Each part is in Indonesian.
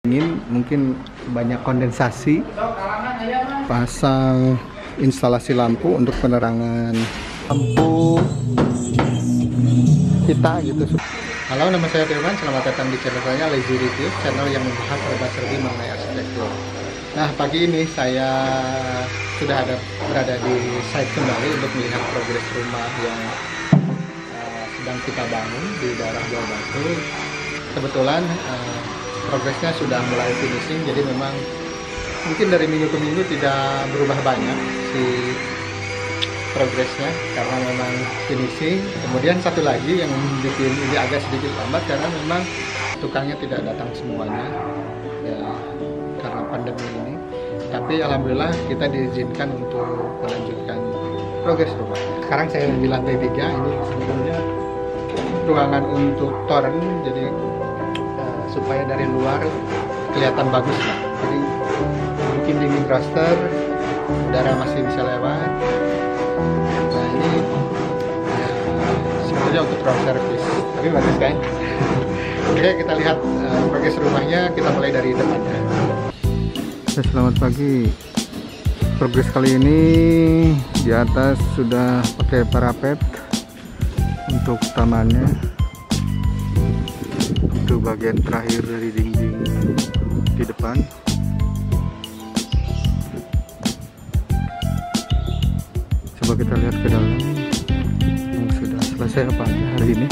Ingin mungkin banyak kondensasi, pasang instalasi lampu untuk penerangan lampu kita gitu. Halo, nama saya Firman, selamat datang di channel saya Lazy Review, channel yang membahas serba-serbi mengenai arsitektur. Nah, pagi ini saya sudah berada di site kembali untuk melihat progres rumah yang sedang kita bangun di daerah Johor Bahru. Kebetulan progresnya sudah mulai finishing, jadi memang mungkin dari minggu ke minggu tidak berubah banyak si progresnya karena memang finishing. Kemudian satu lagi yang bikin ini agak sedikit lambat karena memang tukangnya tidak datang semuanya ya, karena pandemi ini. Tapi alhamdulillah kita diizinkan untuk melanjutkan progres rumah. Sekarang saya di lantai 3, ini sebetulnya ruangan untuk toren, jadi supaya dari luar kelihatan bagus lah. Jadi mungkin dinding raster, udara masih bisa lewat. Nah ini ya, sebetulnya untuk room service, tapi bagus kan? Oke, kita lihat progres rumahnya. Kita mulai dari depannya. Selamat pagi. Progres kali ini di atas sudah pakai parapet untuk tamannya. Itu bagian terakhir dari dinding di depan. Coba kita lihat ke dalam yang sudah selesai apa aja hari ini.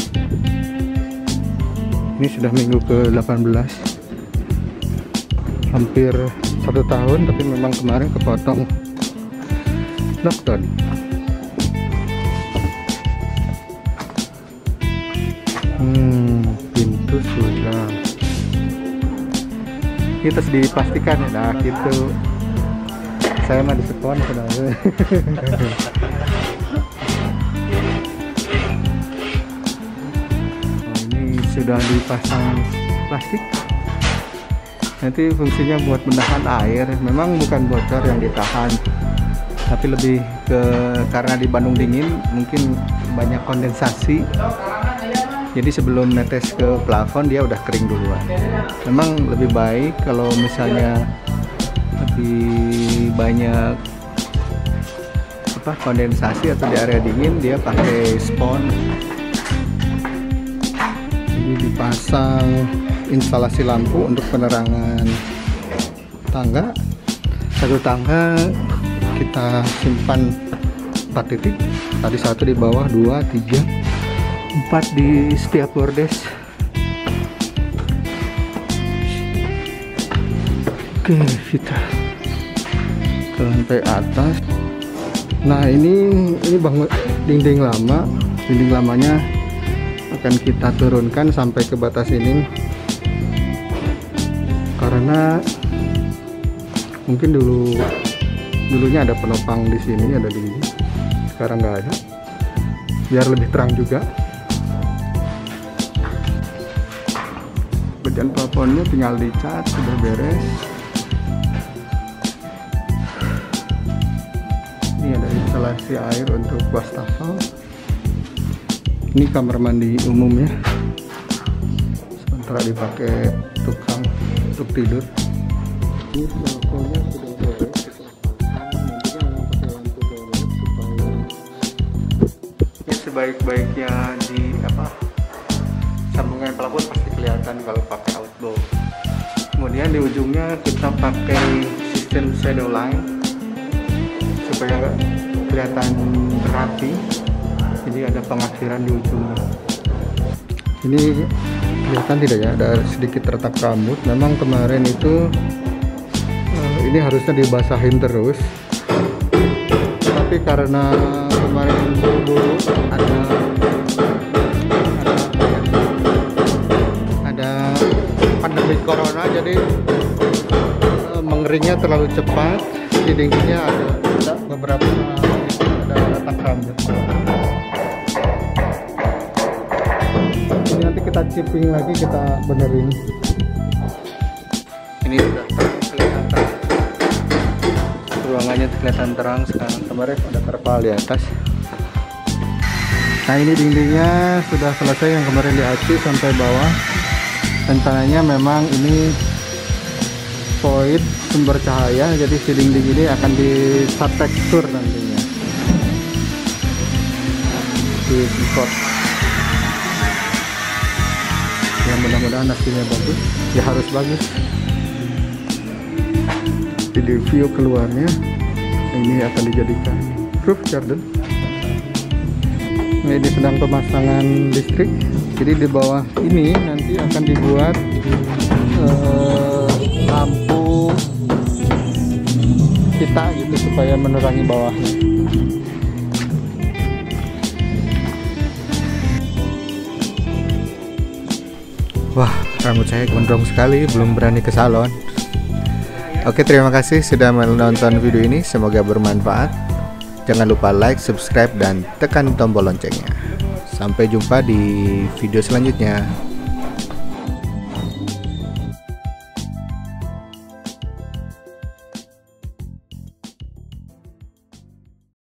Ini sudah minggu ke-18, hampir 1 tahun, tapi memang kemarin kepotong lockdown. Pintu sudah kita dipastikan ya, nah gitu. Saya mah disekon sebenarnya. Ini sudah dipasang plastik. Nanti fungsinya buat menahan air. Memang bukan bocor yang ditahan, tapi lebih ke karena di Bandung dingin mungkin banyak kondensasi. Jadi sebelum netes ke plafon dia udah kering duluan. Memang lebih baik kalau misalnya lebih banyak kondensasi atau di area dingin dia pakai spons. Ini dipasang instalasi lampu untuk penerangan tangga. Satu tangga kita simpan 4 titik. Tadi 1 di bawah, 2, 3, 4 di setiap bordes. Oke, kita ke lantai atas. Nah ini bangun dinding lama. Dinding lamanya akan kita turunkan sampai ke batas ini karena mungkin dulunya ada penopang di sini, ada dinding. Sekarang nggak ada, biar lebih terang juga. Bagian plafonnya tinggal dicat, sudah beres. Ini ada instalasi air untuk wastafel. Ini kamar mandi umumnya, sementara dipakai tukang untuk tidur. Ini plafonnya sudah beres. Nantinya memang pakai lampu dorong supaya ini sebaik-baiknya di sambungan plafon pasti kelihatan kalau pakai outdoor. Kemudian di ujungnya kita pakai sistem shadow line supaya kelihatan rapi. Jadi ada pengakhiran di ujungnya. Ini kelihatan tidak ya, ada sedikit retak rambut. Memang kemarin itu ini harusnya dibasahin terus, tapi karena kemarin buru-buru ada pandemi corona, jadi mengeringnya terlalu cepat. Di dindingnya ada beberapa ada retak rambut. Ini nanti kita chipping lagi, kita benerin. Ini sudah kelihatan, ruangannya kelihatan terang sekarang. Kemarin ada terpal di atas. Nah ini dindingnya sudah selesai, yang kemarin diaci sampai bawah. Rencananya memang ini terkait sumber cahaya, jadi si dinding ini akan di tekstur nantinya di pot. Ya mudah-mudahan hasilnya bagus, ya harus bagus. Di view keluarnya ini akan dijadikan roof garden. Ini sedang pemasangan listrik, jadi di bawah ini nanti akan dibuat lampu kita gitu supaya menerangi bawahnya. Wah, rambut saya gondrong sekali, belum berani ke salon. Oke, terima kasih sudah menonton video ini, semoga bermanfaat. Jangan lupa like, subscribe, dan tekan tombol loncengnya. Sampai jumpa di video selanjutnya.